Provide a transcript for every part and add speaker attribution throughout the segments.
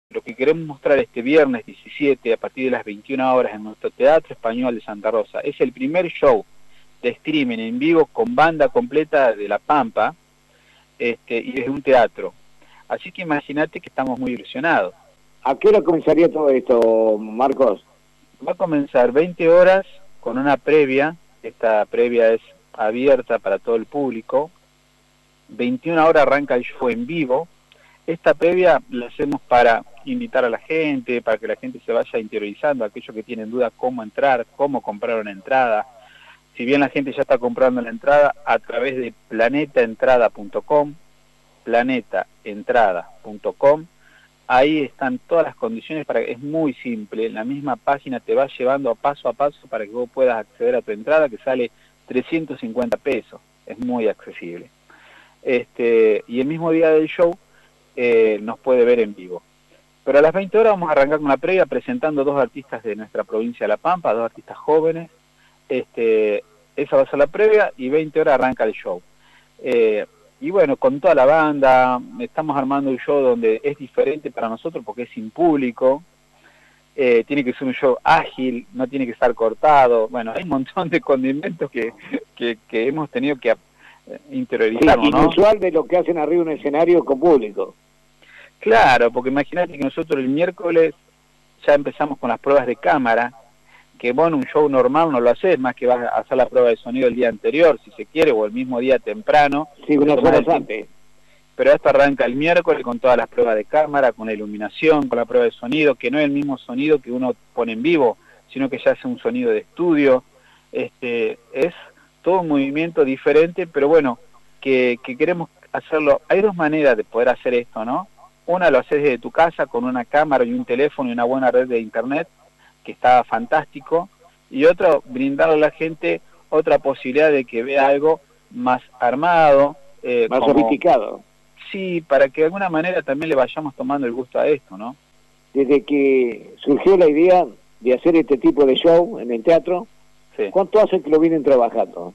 Speaker 1: Lo que queremos mostrar este viernes 17 a partir de las 21 horas en nuestro Teatro Español de Santa Rosa es el primer show de streaming en vivo con banda completa de La Pampa, y es un teatro. Así que imagínate que estamos muy ilusionados.
Speaker 2: ¿A qué hora comenzaría todo esto, Marcos?
Speaker 1: Va a comenzar 20 horas con una previa. Esta previa es abierta para todo el público. 21 horas arranca el show en vivo. Esta previa la hacemos para invitar a la gente, para que la gente se vaya interiorizando, aquellos que tienen dudas cómo entrar, cómo comprar una entrada. Si bien la gente ya está comprando la entrada a través de planetaentrada.com, planetaentrada.com, ahí están todas las condiciones es muy simple, la misma página te va llevando paso a paso para que vos puedas acceder a tu entrada, que sale 350 pesos, es muy accesible. Y el mismo día del show nos puede ver en vivo. Pero a las 20 horas vamos a arrancar con la previa presentando dos artistas de nuestra provincia de La Pampa, dos artistas jóvenes. Esa va a ser la previa y 20 horas arranca el show. Y bueno, con toda la banda, estamos armando un show donde es diferente para nosotros porque es sin público, tiene que ser un show ágil, no tiene que estar cortado. Bueno, hay un montón de condimentos que hemos tenido que interiorizar,
Speaker 2: sí,
Speaker 1: ¿no?
Speaker 2: Inusual de lo que hacen arriba en un escenario con público.
Speaker 1: Claro, porque imagínate que nosotros el miércoles ya empezamos con las pruebas de cámara, que bueno, un show normal no lo haces, más que vas a hacer la prueba de sonido el día anterior, si se quiere, o el mismo día temprano.
Speaker 2: Sí, unas horas antes.
Speaker 1: Pero esto arranca el miércoles con todas las pruebas de cámara, con la iluminación, con la prueba de sonido, que no es el mismo sonido que uno pone en vivo, sino que ya es un sonido de estudio. Es todo un movimiento diferente, pero bueno, que queremos hacerlo. Hay dos maneras de poder hacer esto, ¿no? Una lo haces desde tu casa con una cámara y un teléfono y una buena red de internet, que está fantástico, y otra, brindarle a la gente otra posibilidad de que vea algo más armado,
Speaker 2: más sofisticado.
Speaker 1: Sí, para que de alguna manera también le vayamos tomando el gusto a esto, ¿no?
Speaker 2: Desde que surgió la idea de hacer este tipo de show en el teatro, sí. ¿Cuánto hace que lo vienen trabajando?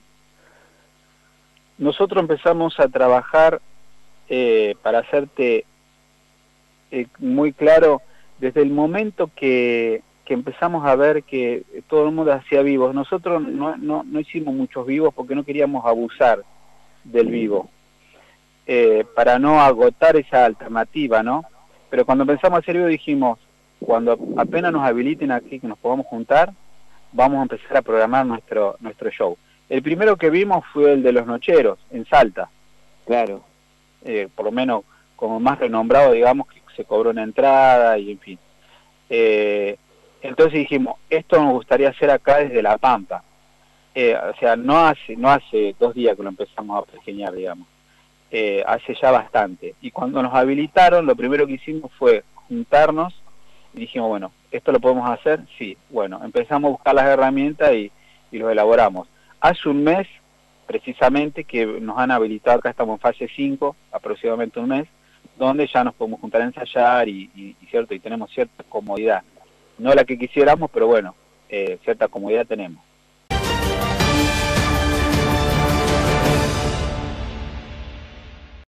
Speaker 1: Nosotros empezamos a trabajar, para hacerte muy claro, desde el momento que empezamos a ver que todo el mundo hacía vivos. Nosotros no hicimos muchos vivos porque no queríamos abusar del vivo, para no agotar esa alternativa, ¿no? Pero cuando empezamos a hacer vivo dijimos, cuando apenas nos habiliten aquí, que nos podamos juntar, vamos a empezar a programar nuestro show. El primero que vimos fue el de Los Nocheros, en Salta.
Speaker 2: Claro.
Speaker 1: Por lo menos como más renombrado, digamos, que se cobró una entrada y en fin. Entonces dijimos, esto nos gustaría hacer acá desde La Pampa. O sea, no hace 2 días que lo empezamos a pequeñar, digamos. Hace ya bastante. Y cuando nos habilitaron, lo primero que hicimos fue juntarnos y dijimos, bueno, ¿esto lo podemos hacer? Sí. Bueno, empezamos a buscar las herramientas y los elaboramos. Hace un mes, precisamente, que nos han habilitado, acá estamos en fase 5, aproximadamente un mes, donde ya nos podemos juntar a ensayar y tenemos cierta comodidad. No la que quisiéramos, pero bueno, cierta comodidad tenemos.